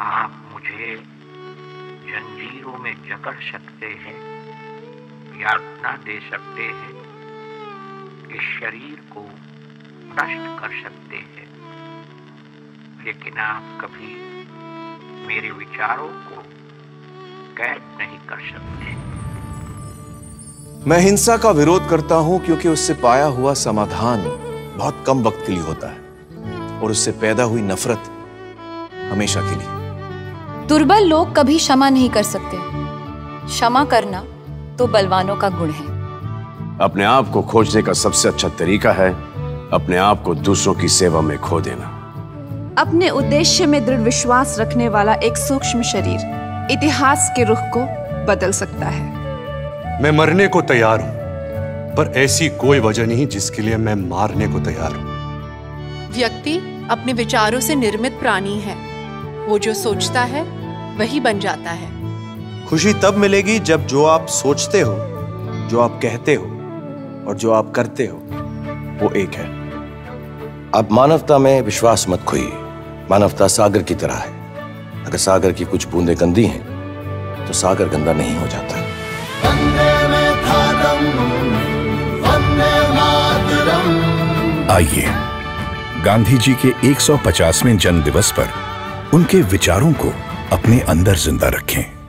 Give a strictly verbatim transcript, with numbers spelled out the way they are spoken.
आप मुझे जंजीरों में जकड़ सकते हैं, यातना दे सकते हैं, इस शरीर को नष्ट कर सकते हैं, लेकिन आप कभी मेरे विचारों को कैद नहीं कर सकते। मैं हिंसा का विरोध करता हूं क्योंकि उससे पाया हुआ समाधान बहुत कम वक्त के लिए होता है और उससे पैदा हुई नफरत हमेशा के लिए। दुर्बल लोग कभी क्षमा नहीं कर सकते। क्षमा करना तो बलवानों का गुण है। अपने आप को खोजने का सबसे अच्छा तरीका है अपने आप को दूसरों की सेवा में खो देना। अपने उद्देश्य में दृढ़ विश्वास रखने वाला एक सूक्ष्म शरीर इतिहास के रुख को बदल सकता है। मैं मरने को तैयार हूं, पर ऐसी कोई वजह नहीं जिसके लिए मैं मारने को तैयार हूं। व्यक्ति अपने विचारों से निर्मित प्राणी है। वो जो सोचता है वही बन जाता है। खुशी तब मिलेगी जब जो आप सोचते हो, जो आप कहते हो और जो आप करते हो वो एक है। आप मानवता में विश्वास मत खोइए। मानवता सागर की तरह है। अगर सागर की कुछ बूंदें गंदी हैं तो सागर गंदा नहीं हो जाता। आइए गांधी जी के एक सौ पचासवें जन्म दिवस पर उनके विचारों को अपने अंदर जिंदा रखें।